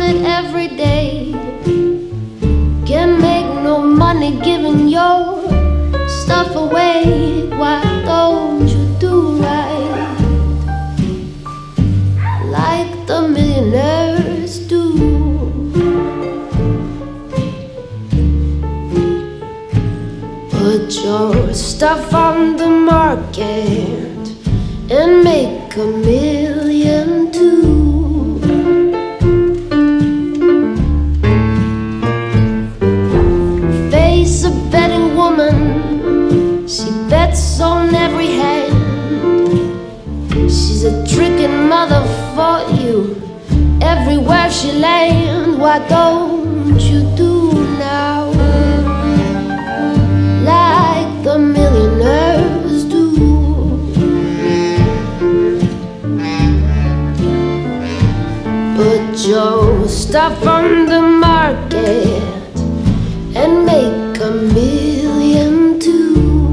it every day. Can't make no money giving your stuff away. Why don't you do right like the millionaires do? Put your stuff on the market and make a million too. Face a betting woman, she bets on every hand. She's a tricking mother for you everywhere she lands. Why don't you do now like the millionaires do? Put your stuff on the market and make a million too.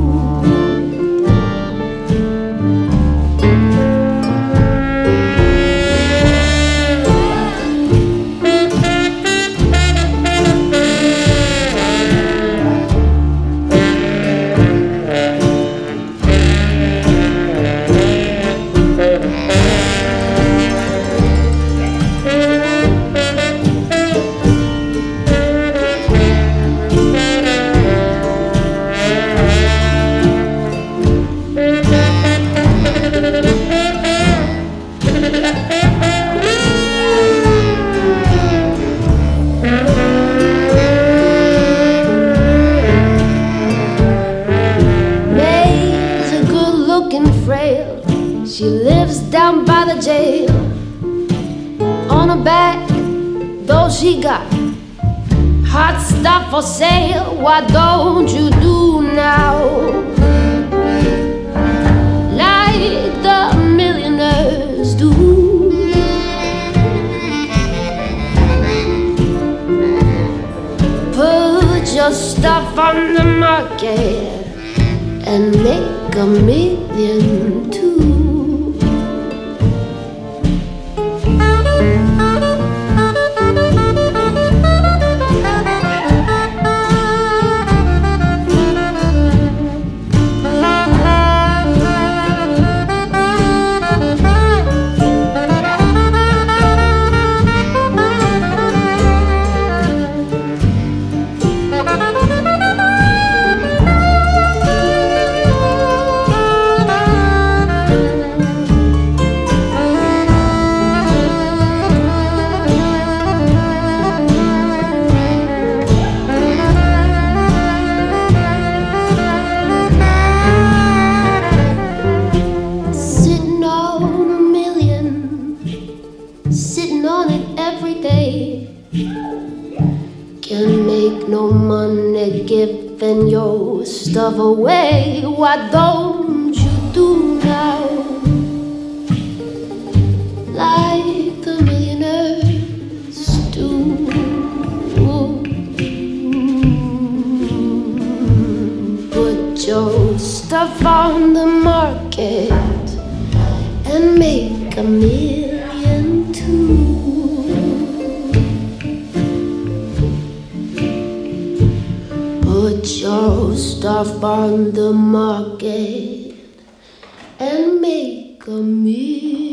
She lives down by the jail. On her back, though she got hot stuff for sale. Why don't you do now like the millionaires do? Put your stuff on the market and make a million too. Sitting on it every day. Can't make no money giving your stuff away. Why don't you do now like the millionaires do? Put your stuff on the market and make a million too. Put your stuff on the market and make a million.